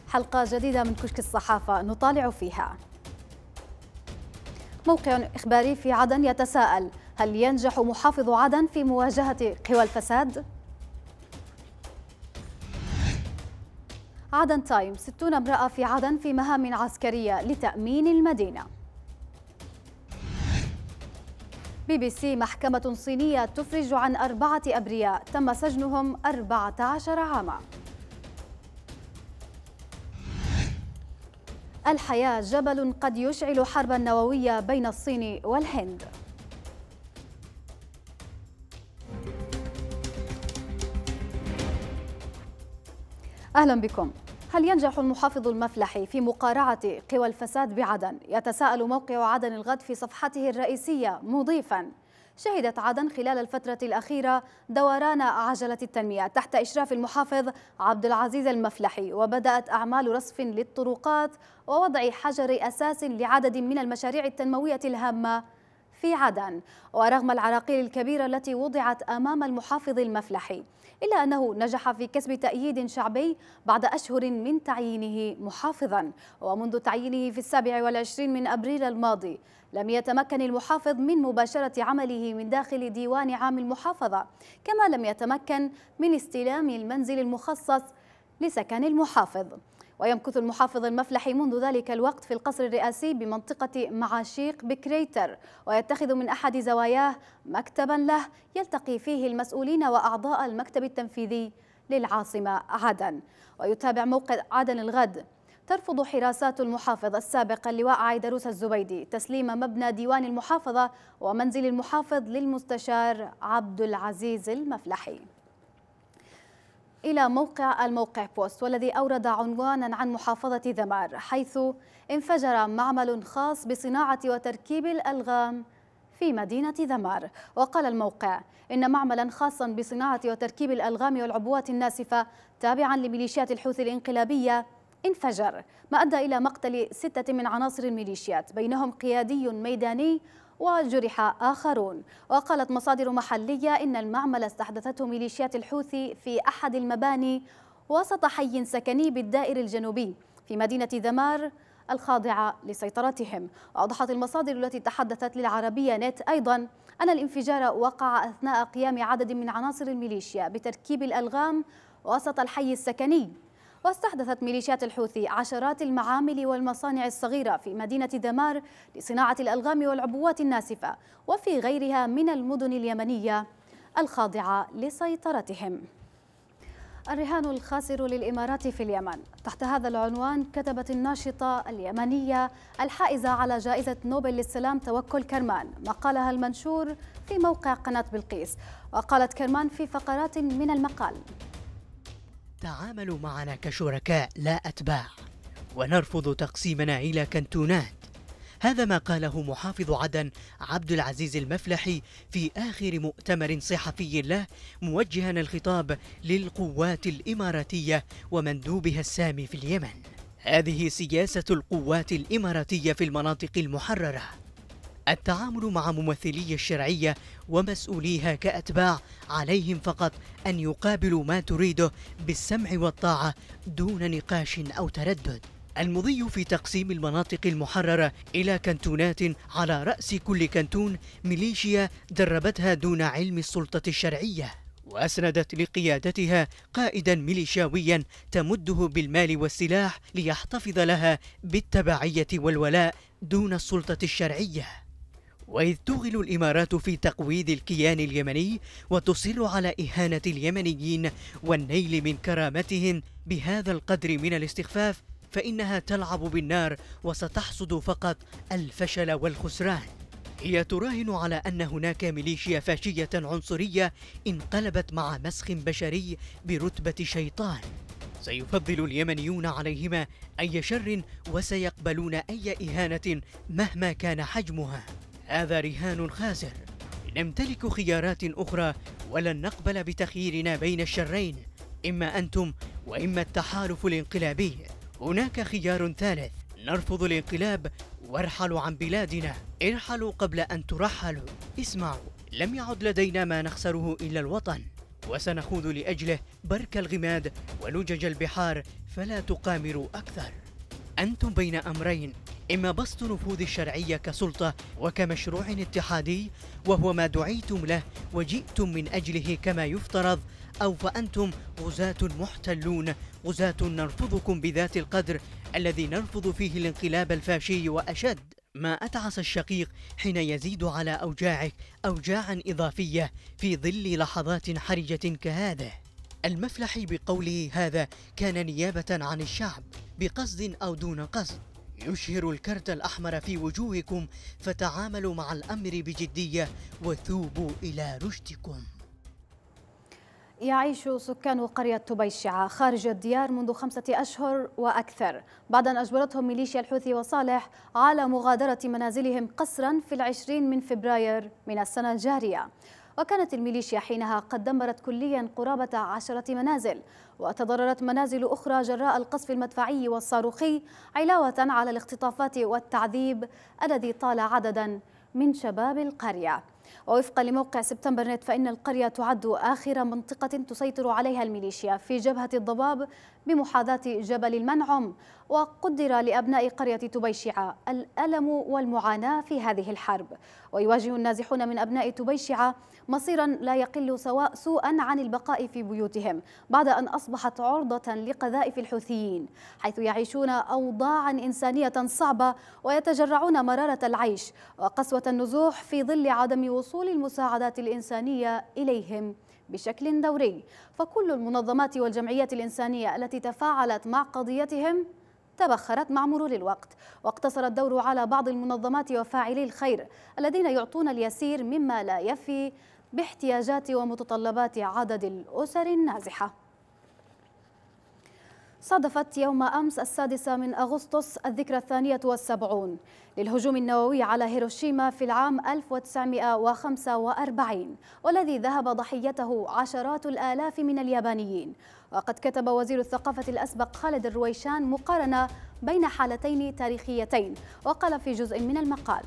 حلقة جديدة من كشك الصحافة نطالع فيها. موقع إخباري في عدن يتساءل: هل ينجح محافظ عدن في مواجهة قوى الفساد؟ عدن تايم: 60 امرأة في عدن في مهام عسكرية لتأمين المدينة. بي بي سي: محكمة صينية تفرج عن 4 أبرياء تم سجنهم 14 عاما. الحياة: جبل قد يشعل حربا نووية بين الصين والهند. أهلا بكم. هل ينجح المحافظ المفلحي في مقارعة قوى الفساد بعدن؟ يتساءل موقع عدن الغد في صفحته الرئيسية مضيفا: شهدت عدن خلال الفترة الأخيرة دوران عجلة التنمية تحت إشراف المحافظ عبد العزيز المفلحي، وبدأت أعمال رصف للطرقات ووضع حجر أساس لعدد من المشاريع التنموية الهامة في عدن. ورغم العراقيل الكبيرة التي وضعت أمام المحافظ المفلحي، إلا أنه نجح في كسب تأييد شعبي بعد أشهر من تعيينه محافظا. ومنذ تعيينه في 27 من أبريل الماضي لم يتمكن المحافظ من مباشرة عمله من داخل ديوان عام المحافظة، كما لم يتمكن من استلام المنزل المخصص لسكن المحافظ. ويمكث المحافظ المفلحي منذ ذلك الوقت في القصر الرئاسي بمنطقة معاشيق بكريتر، ويتخذ من أحد زواياه مكتبا له يلتقي فيه المسؤولين وأعضاء المكتب التنفيذي للعاصمة عدن. ويتابع موقع عدن الغد: ترفض حراسات المحافظ السابق اللواء عيدروس الزبيدي تسليم مبنى ديوان المحافظة ومنزل المحافظ للمستشار عبد العزيز المفلحي. إلى الموقع بوست، والذي أورد عنوانا عن محافظة ذمار، حيث انفجر معمل خاص بصناعة وتركيب الألغام في مدينة ذمار. وقال الموقع إن معملا خاصا بصناعة وتركيب الألغام والعبوات الناسفة تابعا لميليشيات الحوثي الانقلابية انفجر، ما أدى إلى مقتل 6 من عناصر الميليشيات، بينهم قيادي ميداني وجرح آخرون. وقالت مصادر محلية إن المعمل استحدثته ميليشيات الحوثي في أحد المباني وسط حي سكني بالدائر الجنوبي في مدينة ذمار الخاضعة لسيطرتهم. وأوضحت المصادر التي تحدثت للعربية نت أيضا أن الانفجار وقع أثناء قيام عدد من عناصر الميليشيا بتركيب الألغام وسط الحي السكني. واستحدثت ميليشيات الحوثي عشرات المعامل والمصانع الصغيرة في مدينة ذمار لصناعة الألغام والعبوات الناسفة وفي غيرها من المدن اليمنية الخاضعة لسيطرتهم. الرهان الخاسر للإمارات في اليمن. تحت هذا العنوان كتبت الناشطة اليمنية الحائزة على جائزة نوبل للسلام توكل كرمان مقالها المنشور في موقع قناة بلقيس. وقالت كرمان في فقرات من المقال: تعاملوا معنا كشركاء لا أتباع، ونرفض تقسيمنا إلى كنتونات. هذا ما قاله محافظ عدن عبد العزيز المفلحي في آخر مؤتمر صحفي له، موجها الخطاب للقوات الإماراتية ومندوبها السامي في اليمن. هذه سياسة القوات الإماراتية في المناطق المحررة: التعامل مع ممثلي الشرعية ومسؤوليها كأتباع، عليهم فقط أن يقابلوا ما تريده بالسمع والطاعة دون نقاش أو تردد. المضي في تقسيم المناطق المحررة إلى كنتونات، على رأس كل كنتون ميليشيا دربتها دون علم السلطة الشرعية، وأسندت لقيادتها قائدا ميليشياويا تمده بالمال والسلاح ليحتفظ لها بالتبعية والولاء دون السلطة الشرعية. وإذ تغل الإمارات في تقويض الكيان اليمني وتصر على إهانة اليمنيين والنيل من كرامتهم بهذا القدر من الاستخفاف، فإنها تلعب بالنار وستحصد فقط الفشل والخسران. هي تراهن على أن هناك ميليشيا فاشية عنصرية انقلبت مع مسخ بشري برتبة شيطان. سيفضل اليمنيون عليهما أي شر وسيقبلون أي إهانة مهما كان حجمها. هذا رهان خاسر. نمتلك خيارات أخرى ولن نقبل بتخييرنا بين الشرين، إما أنتم وإما التحالف الانقلابي. هناك خيار ثالث: نرفض الانقلاب وارحلوا عن بلادنا. ارحلوا قبل أن ترحلوا. اسمعوا، لم يعد لدينا ما نخسره إلا الوطن، وسنخوض لأجله برك الغماد ولجج البحار فلا تقامروا أكثر. أنتم بين أمرين، إما بسط نفوذ الشرعية كسلطة وكمشروع اتحادي وهو ما دعيتم له وجئتم من أجله كما يفترض، أو فأنتم غزاة محتلون، غزاة نرفضكم بذات القدر الذي نرفض فيه الانقلاب الفاشي وأشد. ما أتعس الشقيق حين يزيد على أوجاعك أوجاعا إضافية في ظل لحظات حرجة كهذه. المفلحي بقوله هذا كان نيابة عن الشعب بقصد أو دون قصد، يشهر الكرت الأحمر في وجوهكم، فتعاملوا مع الأمر بجدية وثوبوا إلى رشدكم. يعيش سكان قرية تبيشعة خارج الديار منذ 5 أشهر وأكثر بعد أن أجبرتهم ميليشيا الحوثي وصالح على مغادرة منازلهم قسرا في 20 من فبراير من السنة الجارية. وكانت الميليشيا حينها قد دمرت كليا قرابة 10 منازل، وتضررت منازل أخرى جراء القصف المدفعي والصاروخي، علاوة على الاختطافات والتعذيب الذي طال عددا من شباب القرية. ووفقا لموقع سبتمبر نت فإن القرية تعد آخر منطقة تسيطر عليها الميليشيا في جبهة الضباب بمحاذاة جبل المنعم. وقدر لأبناء قرية تبيشعة الألم والمعاناة في هذه الحرب، ويواجه النازحون من أبناء تبيشعة مصيرا لا يقل سوءا عن البقاء في بيوتهم بعد أن أصبحت عرضة لقذائف الحوثيين، حيث يعيشون أوضاعا إنسانية صعبة ويتجرعون مرارة العيش وقسوة النزوح في ظل عدم وصول المساعدات الإنسانية إليهم بشكل دوري. فكل المنظمات والجمعيات الإنسانية التي تفاعلت مع قضيتهم تبخرت مع مرور الوقت، واقتصر الدور على بعض المنظمات وفاعلي الخير الذين يعطون اليسير مما لا يفي باحتياجات ومتطلبات عدد الأسر النازحة. صادفت يوم أمس 6 من أغسطس الذكرى 72 للهجوم النووي على هيروشيما في العام 1945، والذي ذهب ضحيته عشرات الآلاف من اليابانيين. وقد كتب وزير الثقافة الأسبق خالد الرويشان مقارنة بين حالتين تاريخيتين، وقال في جزء من المقال: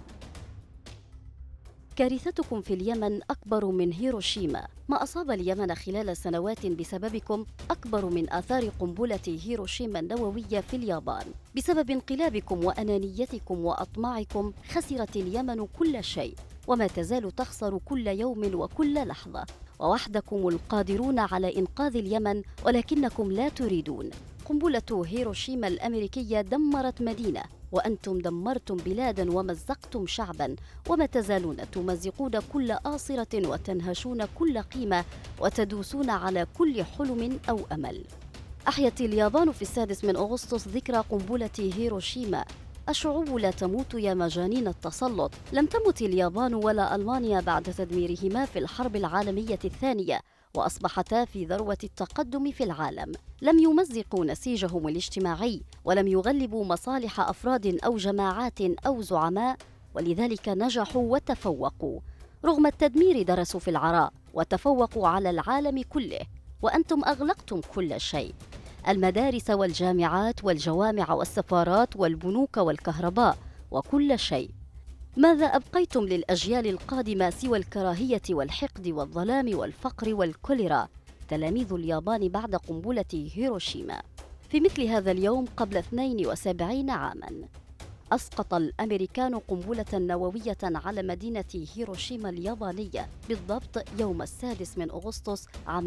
كارثتكم في اليمن أكبر من هيروشيما. ما أصاب اليمن خلال سنوات بسببكم أكبر من آثار قنبلة هيروشيما النووية في اليابان. بسبب انقلابكم وأنانيتكم وأطماعكم خسرت اليمن كل شيء، وما تزال تخسر كل يوم وكل لحظة، ووحدكم القادرون على إنقاذ اليمن ولكنكم لا تريدون. قنبلة هيروشيما الأمريكية دمرت مدينة، وأنتم دمرتم بلادا ومزقتم شعبا، وما تزالون تمزقون كل آصرة وتنهشون كل قيمة وتدوسون على كل حلم أو أمل. أحيت اليابان في 6 من أغسطس ذكرى قنبلة هيروشيما. الشعوب لا تموت يا مجانين التسلط. لم تمت اليابان ولا ألمانيا بعد تدميرهما في الحرب العالمية الثانية، وأصبحتا في ذروة التقدم في العالم. لم يمزقوا نسيجهم الاجتماعي، ولم يغلبوا مصالح أفراد أو جماعات أو زعماء، ولذلك نجحوا وتفوقوا. رغم التدمير درسوا في العراء وتفوقوا على العالم كله، وأنتم أغلقتم كل شيء: المدارس والجامعات والجوامع والسفارات والبنوك والكهرباء وكل شيء. ماذا أبقيتم للأجيال القادمة سوى الكراهية والحقد والظلام والفقر والكوليرا؟ تلاميذ اليابان بعد قنبلة هيروشيما. في مثل هذا اليوم قبل 72 عاماً أسقط الأمريكان قنبلة نووية على مدينة هيروشيما اليابانية، بالضبط يوم 6 من أغسطس عام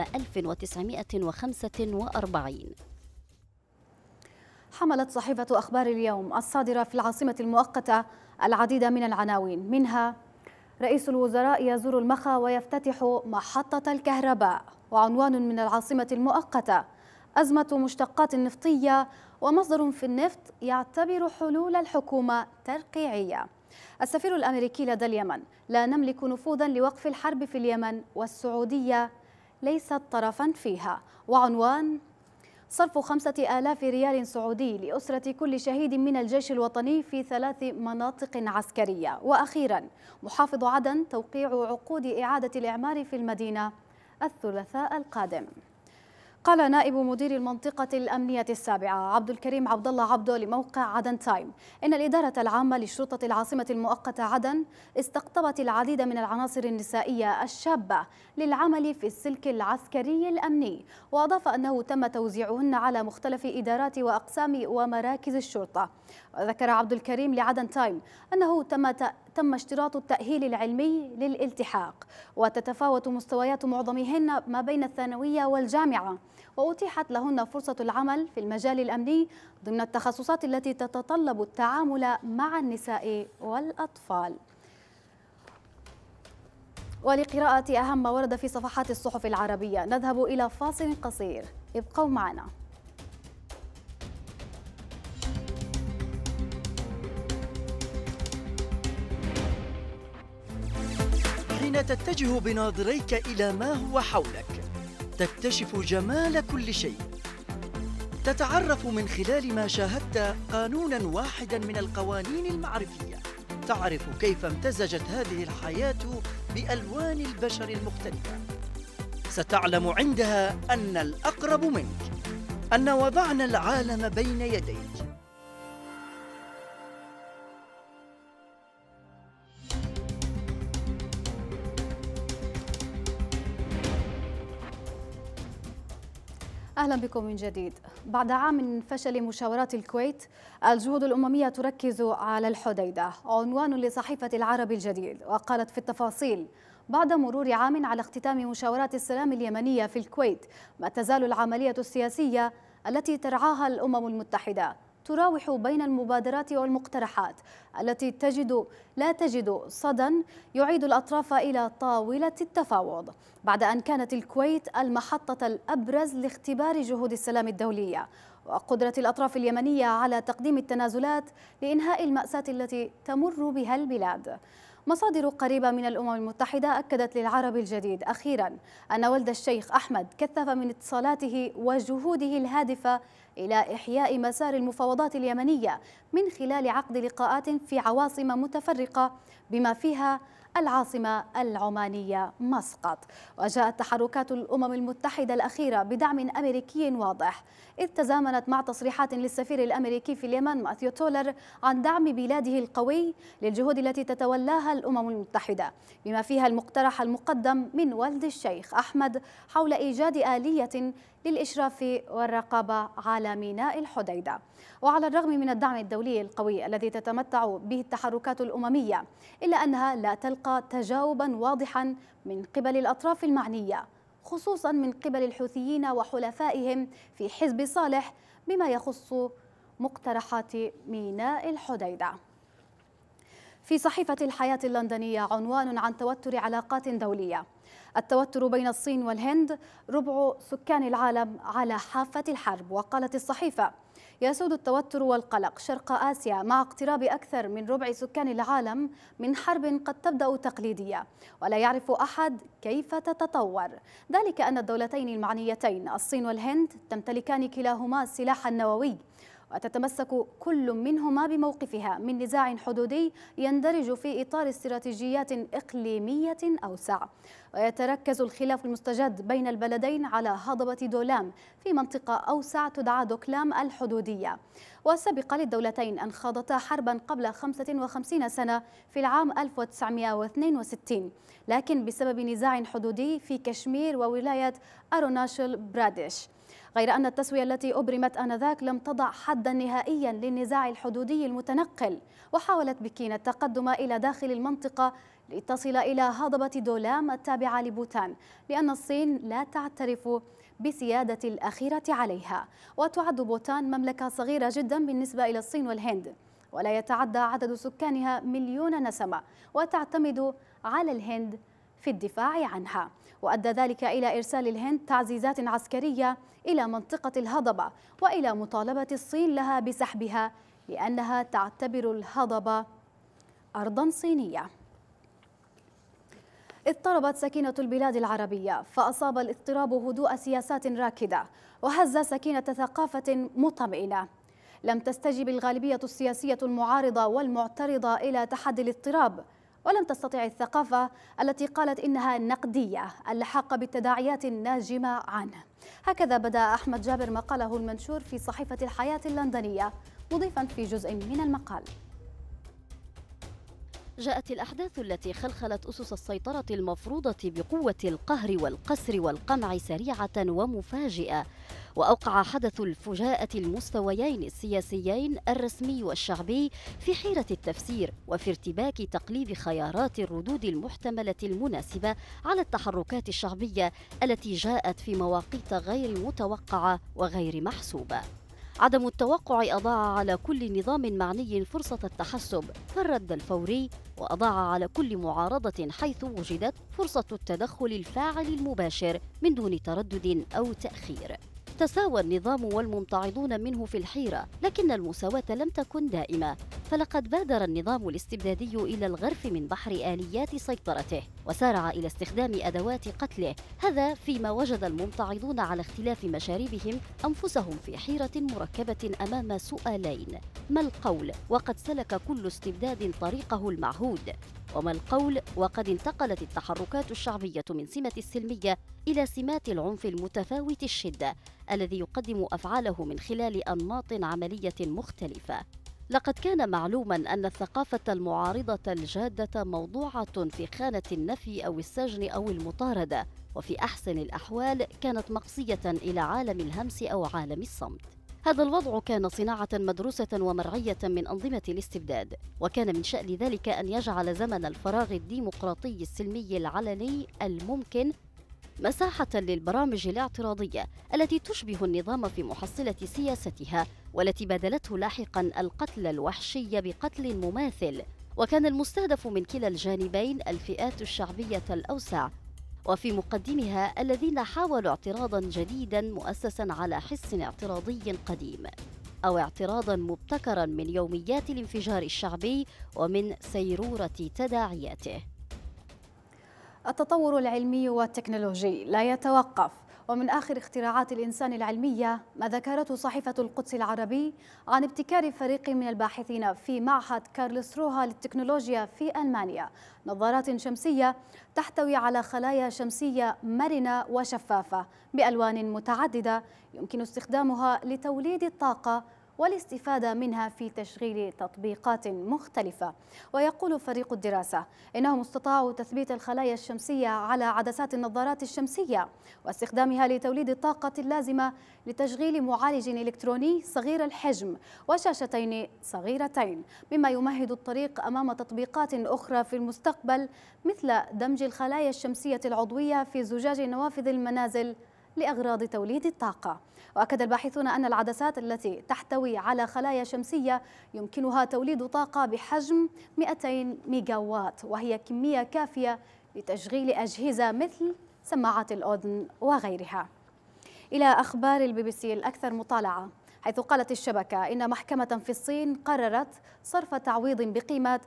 1945. حملت صحيفة أخبار اليوم الصادرة في العاصمة المؤقتة العديد من العناوين، منها: رئيس الوزراء يزور المخا ويفتتح محطة الكهرباء. وعنوان من العاصمة المؤقتة: أزمة مشتقات نفطية ومصدر في النفط يعتبر حلول الحكومة ترقيعية. السفير الأمريكي لدى اليمن: لا نملك نفوذا لوقف الحرب في اليمن والسعودية ليست طرفا فيها. وعنوان: صرف 5000 ريال سعودي لأسرة كل شهيد من الجيش الوطني في 3 مناطق عسكرية. وأخيرا، محافظ عدن: توقيع عقود إعادة الإعمار في المدينة الثلاثاء القادم. قال نائب مدير المنطقة الأمنية السابعة عبد الكريم عبد الله عبده لموقع عدن تايم إن الإدارة العامة لشرطة العاصمة المؤقتة عدن استقطبت العديد من العناصر النسائية الشابة للعمل في السلك العسكري الأمني، وأضاف أنه تم توزيعهن على مختلف إدارات وأقسام ومراكز الشرطة. وذكر عبد الكريم لعدن تايم أنه تم اشتراط التأهيل العلمي للالتحاق، وتتفاوت مستويات معظمهن ما بين الثانوية والجامعة، وأتيحت لهن فرصة العمل في المجال الأمني ضمن التخصصات التي تتطلب التعامل مع النساء والأطفال. ولقراءة أهم ما ورد في صفحات الصحف العربية نذهب إلى فاصل قصير، ابقوا معنا. حين تتجه بناظريك إلى ما هو حولك تكتشف جمال كل شيء. تتعرف من خلال ما شاهدت قانوناً واحداً من القوانين المعرفية. تعرف كيف امتزجت هذه الحياة بألوان البشر المختلفة. ستعلم عندها أن الأقرب منك، أن وضعنا العالم بين يديك. أهلا بكم من جديد. بعد عام من فشل مشاورات الكويت، الجهود الأممية تركز على الحديدة، عنوان لصحيفة العرب الجديد. وقالت في التفاصيل: بعد مرور عام على اختتام مشاورات السلام اليمنية في الكويت، ما تزال العملية السياسية التي ترعاها الأمم المتحدة تراوح بين المبادرات والمقترحات التي لا تجد صدى يعيد الأطراف إلى طاولة التفاوض، بعد أن كانت الكويت المحطة الأبرز لاختبار جهود السلام الدولية وقدرة الأطراف اليمنية على تقديم التنازلات لإنهاء المأساة التي تمر بها البلاد. مصادر قريبة من الأمم المتحدة أكدت للعرب الجديد أخيراً أن ولد الشيخ أحمد كثف من اتصالاته وجهوده الهادفة إلى إحياء مسار المفاوضات اليمنية من خلال عقد لقاءات في عواصم متفرقة بما فيها العاصمة العمانية مسقط. وجاءت تحركات الأمم المتحدة الأخيرة بدعم أمريكي واضح، إذ تزامنت مع تصريحات للسفير الأمريكي في اليمن ماثيو تولر عن دعم بلاده القوي للجهود التي تتولاها الأمم المتحدة، بما فيها المقترح المقدم من ولد الشيخ أحمد حول إيجاد آلية للإشراف والرقابة على ميناء الحديدة. وعلى الرغم من الدعم الدولي القوي الذي تتمتع به التحركات الأممية، إلا أنها لا تلقى تجاوبا واضحا من قبل الأطراف المعنية، خصوصا من قبل الحوثيين وحلفائهم في حزب صالح بما يخص مقترحات ميناء الحديدة. في صحيفة الحياة اللندنية عنوان عن توتر علاقات دولية: التوتر بين الصين والهند، ربع سكان العالم على حافة الحرب. وقالت الصحيفة: يسود التوتر والقلق شرق آسيا مع اقتراب أكثر من ربع سكان العالم من حرب قد تبدأ تقليدية ولا يعرف أحد كيف تتطور، ذلك أن الدولتين المعنيتين الصين والهند تمتلكان كلاهما السلاح النووي، وتتمسك كل منهما بموقفها من نزاع حدودي يندرج في إطار استراتيجيات إقليمية أوسع. ويتركز الخلاف المستجد بين البلدين على هضبة دولام في منطقة أوسع تدعى دوكلام الحدودية، وسبق للدولتين أن خاضتا حربا قبل 55 سنة في العام 1962، لكن بسبب نزاع حدودي في كشمير وولاية أروناشل براديش. غير أن التسوية التي أبرمت آنذاك لم تضع حدا نهائيا للنزاع الحدودي المتنقل، وحاولت بكين التقدم إلى داخل المنطقة لتصل إلى هضبة دولام التابعة لبوتان، لأن الصين لا تعترف بسيادة الأخيرة عليها، وتعد بوتان مملكة صغيرة جدا بالنسبة إلى الصين والهند، ولا يتعدى عدد سكانها 1,000,000 نسمة، وتعتمد على الهند في الدفاع عنها. وأدى ذلك إلى إرسال الهند تعزيزات عسكرية إلى منطقة الهضبة، وإلى مطالبة الصين لها بسحبها لأنها تعتبر الهضبة أرضا صينية. اضطربت سكينة البلاد العربية، فأصاب الاضطراب هدوء سياسات راكدة وهز سكينة ثقافة مطمئنة. لم تستجب الغالبية السياسية المعارضة والمعترضة إلى تحدي الاضطراب، ولم تستطع الثقافة التي قالت إنها نقدية اللحاق بالتداعيات الناجمة عنه. هكذا بدأ أحمد جابر مقاله المنشور في صحيفة الحياة اللندنية، مضيفا في جزء من المقال: جاءت الأحداث التي خلخلت أسس السيطرة المفروضة بقوة القهر والقسر والقمع سريعة ومفاجئة، وأوقع حدث الفجاءة المستويين السياسيين الرسمي والشعبي في حيرة التفسير وفي ارتباك تقليب خيارات الردود المحتملة المناسبة على التحركات الشعبية التي جاءت في مواقيت غير متوقعة وغير محسوبة. عدم التوقع أضاع على كل نظام معني فرصة التحسب فالرد الفوري، وأضاع على كل معارضة حيث وجدت فرصة التدخل الفاعل المباشر من دون تردد أو تأخير. تساوى النظام والممتعضون منه في الحيرة، لكن المساواة لم تكن دائمة، فلقد بادر النظام الاستبدادي إلى الغرف من بحر آليات سيطرته وسارع إلى استخدام أدوات قتله، هذا فيما وجد الممتعضون على اختلاف مشاربهم أنفسهم في حيرة مركبة أمام سؤالين: ما القول وقد سلك كل استبداد طريقه المعهود؟ وما القول وقد انتقلت التحركات الشعبية من سمة السلمية إلى سمات العنف المتفاوت الشدة الذي يقدم أفعاله من خلال أنماط عملية مختلفة. لقد كان معلوما أن الثقافة المعارضة الجادة موضوعة في خانة النفي أو السجن أو المطاردة، وفي أحسن الأحوال كانت مقصية إلى عالم الهمس أو عالم الصمت. هذا الوضع كان صناعة مدروسة ومرعية من أنظمة الاستبداد، وكان من شأن ذلك أن يجعل زمن الفراغ الديمقراطي السلمي العلني الممكن مساحة للبرامج الاعتراضية التي تشبه النظام في محصلة سياستها، والتي بدلته لاحقا القتل الوحشي بقتل مماثل. وكان المستهدف من كلا الجانبين الفئات الشعبية الأوسع، وفي مقدمها الذين حاولوا اعتراضا جديدا مؤسسا على حس اعتراضي قديم، أو اعتراضا مبتكرا من يوميات الانفجار الشعبي ومن سيرورة تداعياته. التطور العلمي والتكنولوجي لا يتوقف، ومن آخر اختراعات الإنسان العلمية ما ذكرته صحيفة القدس العربي عن ابتكار فريق من الباحثين في معهد كارلسروها للتكنولوجيا في ألمانيا نظارات شمسية تحتوي على خلايا شمسية مرنة وشفافة بألوان متعددة يمكن استخدامها لتوليد الطاقة والاستفادة منها في تشغيل تطبيقات مختلفة. ويقول فريق الدراسة إنهم استطاعوا تثبيت الخلايا الشمسية على عدسات النظارات الشمسية واستخدامها لتوليد الطاقة اللازمة لتشغيل معالج إلكتروني صغير الحجم وشاشتين صغيرتين، مما يمهد الطريق أمام تطبيقات أخرى في المستقبل مثل دمج الخلايا الشمسية العضوية في زجاج نوافذ المنازل لأغراض توليد الطاقة. وأكد الباحثون أن العدسات التي تحتوي على خلايا شمسية يمكنها توليد طاقة بحجم 200 ميجاوات، وهي كمية كافية لتشغيل أجهزة مثل سماعات الأذن وغيرها. إلى أخبار البي بي سي الأكثر مطالعة، حيث قالت الشبكة إن محكمة في الصين قررت صرف تعويض بقيمة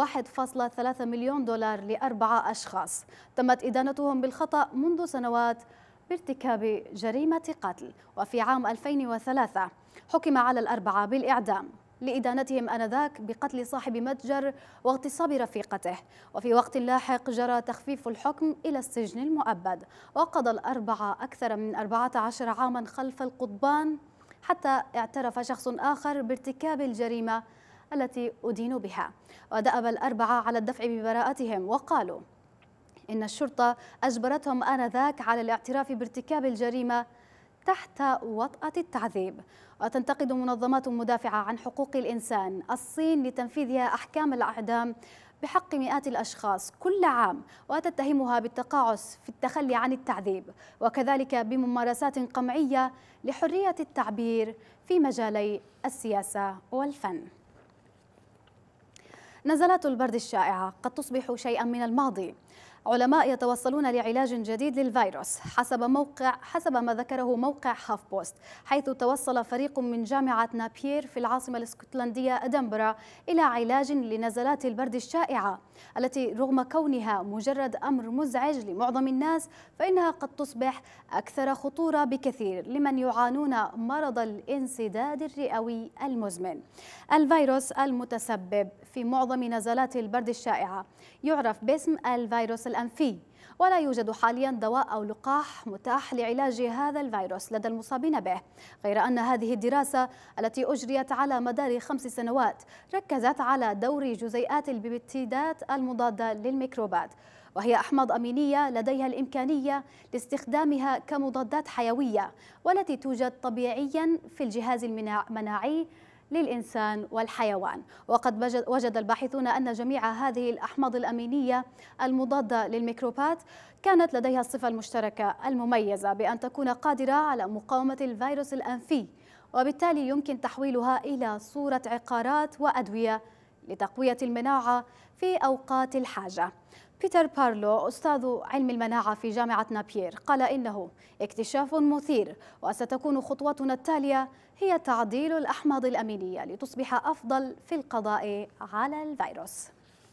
1.3 مليون دولار ل4 أشخاص تمت إدانتهم بالخطأ منذ سنوات بارتكاب جريمة قتل. وفي عام 2003 حكم على الأربعة بالإعدام لإدانتهم آنذاك بقتل صاحب متجر واغتصاب رفيقته، وفي وقت لاحق جرى تخفيف الحكم إلى السجن المؤبد، وقضى الأربعة أكثر من 14 عاما خلف القضبان حتى اعترف شخص آخر بارتكاب الجريمة التي أدينوا بها. ودأب الأربعة على الدفع ببراءتهم وقالوا إن الشرطة أجبرتهم آنذاك على الاعتراف بارتكاب الجريمة تحت وطأة التعذيب. وتنتقد منظمات مدافعة عن حقوق الإنسان الصين لتنفيذها أحكام الإعدام بحق مئات الأشخاص كل عام، وتتهمها بالتقاعس في التخلي عن التعذيب، وكذلك بممارسات قمعية لحرية التعبير في مجالي السياسة والفن. نزلات البرد الشائعة قد تصبح شيئا من الماضي. علماء يتوصلون لعلاج جديد للفيروس حسب ما ذكره موقع هاف بوست، حيث توصل فريق من جامعة نابير في العاصمة الاسكتلندية أدنبرا إلى علاج لنزلات البرد الشائعة التي رغم كونها مجرد أمر مزعج لمعظم الناس فإنها قد تصبح أكثر خطورة بكثير لمن يعانون مرض الانسداد الرئوي المزمن. الفيروس المتسبب في معظم نزلات البرد الشائعة يعرف باسم الفيروس الأنفي، ولا يوجد حاليا دواء أو لقاح متاح لعلاج هذا الفيروس لدى المصابين به، غير أن هذه الدراسة التي أجريت على مدار 5 سنوات ركزت على دور جزيئات البيبتيدات المضادة للميكروبات، وهي أحماض أمينية لديها الإمكانية لاستخدامها كمضادات حيوية، والتي توجد طبيعيا في الجهاز المناعي للإنسان والحيوان. وقد وجد الباحثون أن جميع هذه الأحماض الأمينية المضادة للميكروبات كانت لديها الصفة المشتركة المميزة بأن تكون قادرة على مقاومة الفيروس الأنفي، وبالتالي يمكن تحويلها إلى صورة عقارات وأدوية لتقوية المناعة في أوقات الحاجة. بيتر بارلو أستاذ علم المناعة في جامعة نابير قال إنه اكتشاف مثير، وستكون خطوتنا التالية هي تعديل الأحماض الأمينية لتصبح أفضل في القضاء على الفيروس.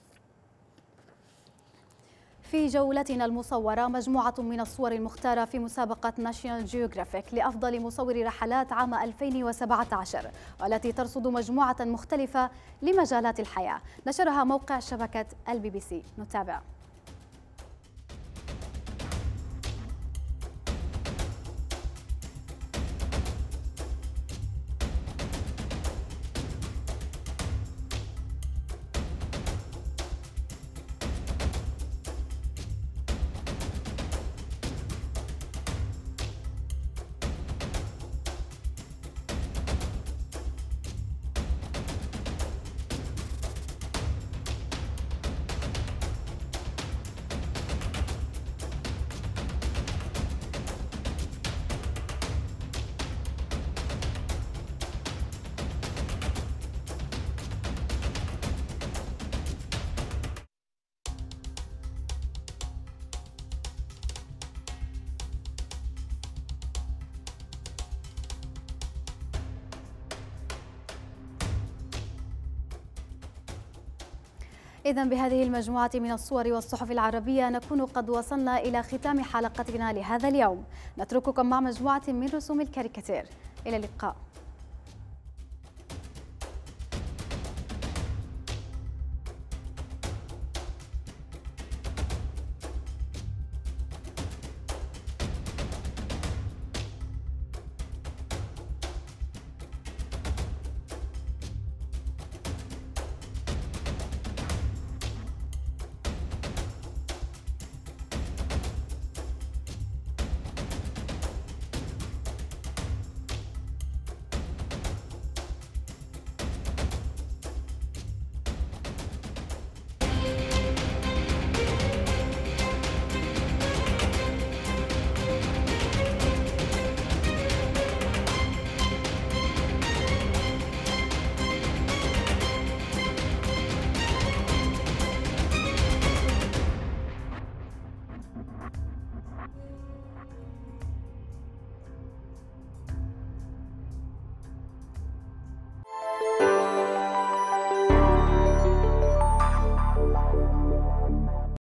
في جولتنا المصورة مجموعة من الصور المختارة في مسابقة ناشيونال جيوغرافيك لأفضل مصور رحلات عام 2017، والتي ترصد مجموعة مختلفة لمجالات الحياة، نشرها موقع شبكة الBBC. نتابع. إذن بهذه المجموعة من الصور والصحف العربية نكون قد وصلنا إلى ختام حلقتنا لهذا اليوم. نترككم مع مجموعة من رسوم الكاريكاتير. إلى اللقاء.